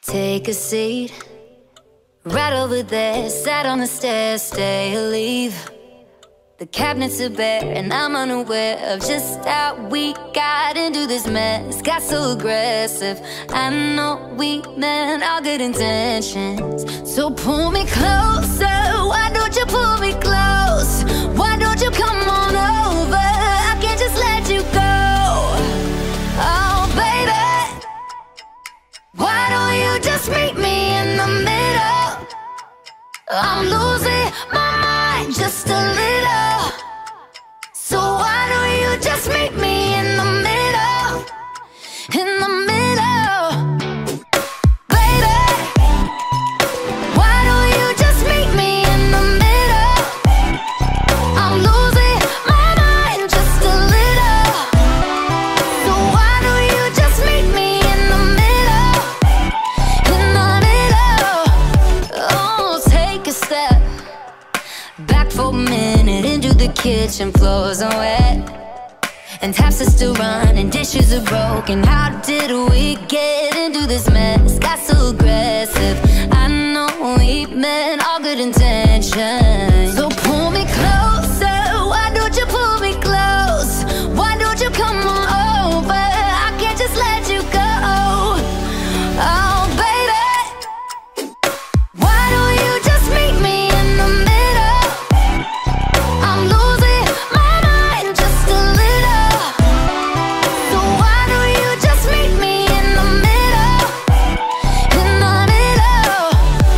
Take a seat, right over there. Sat on the stairs, stay or leave. The cabinets are bare and I'm unaware of just how we got into this mess. Got so aggressive. I know we meant all good intentions. So pull me closer. Why don't you pull me close? Why don't you come on over? I can't just let you go. Oh baby, why don't you just meet me in the middle? I'm losing my mind just a little. So why don't you just meet me in the middle? In the middle. Baby, why don't you just meet me in the middle? I'm losing my mind just a little. So why don't you just meet me in the middle? In the middle. Oh, take a step back for a minute into the kitchen. Floors are wet and taps are still running, dishes are broken. How did we get into this mess? Got so aggressive. I know we meant all good intentions. So pull me closer. Why don't you pull me close? Why don't you come on over? I can't just let you go. Oh baby, why don't you just meet me in the middle? I'm losing my mind just a little. So why don't you just meet me in the middle? In the middle.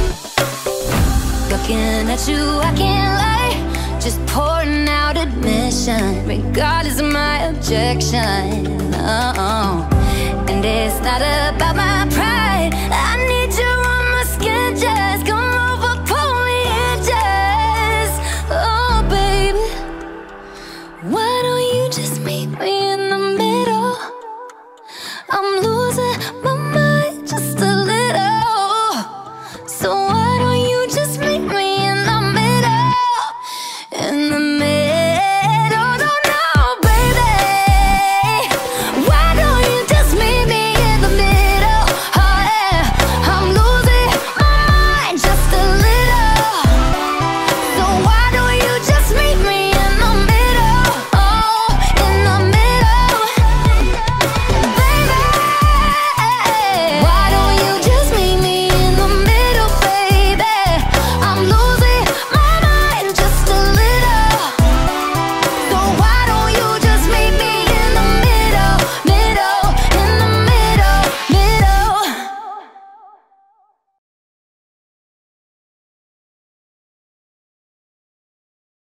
Looking at you, I can't lie. Just pouring out admission, regardless of my objection. Oh, and it's not a